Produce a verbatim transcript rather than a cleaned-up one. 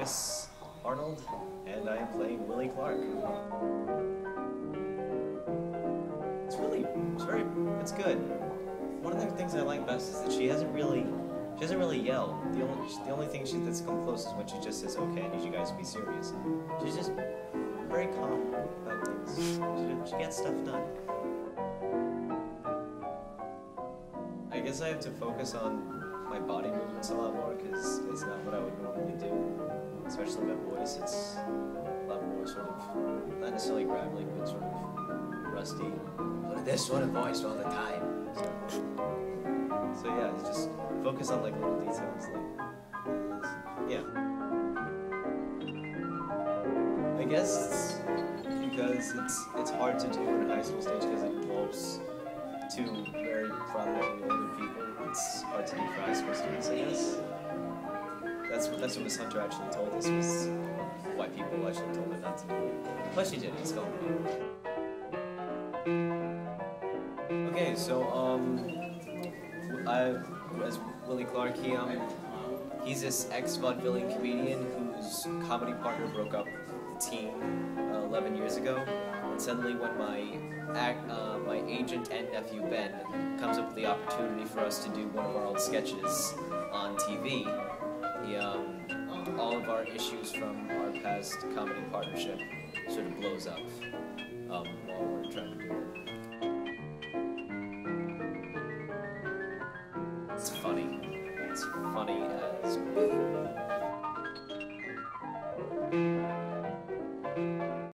Lucas Arnold, and I am playing Willie Clark. It's really, it's very, it's good. One of the things I like best is that she hasn't really, she doesn't really yell. The only, the only thing she, that's come close is when she just says, "Okay, I need you guys to be serious." She's just very calm about things. She, she gets stuff done. I guess I have to focus on my body movements a lot more because it's not what I would normally do. Especially my voice, it's a lot more sort of, not necessarily gravelly, but sort of rusty. But this sort of voice all the time. So, so yeah, it's just focus on like little details, like, yeah. I guess it's because it's, it's hard to do in a high school stage because it involves two very prominently older people. It's hard to do for high school students, I guess. That's what, that's what Miss Hunter actually told us, was why people actually told her not to do it. But she did, it's going to be. Okay, so, um, I, as Willie Clark, he, um, he's this ex-vaudevillian comedian whose comedy partner broke up the team uh, eleven years ago. And suddenly when my, act, uh, my agent and nephew Ben comes up with the opportunity for us to do one of our old sketches on T V, he, um, all of our issues from our past comedy partnership sort of blows up um, while we're trying to do it. It's funny. It's funny as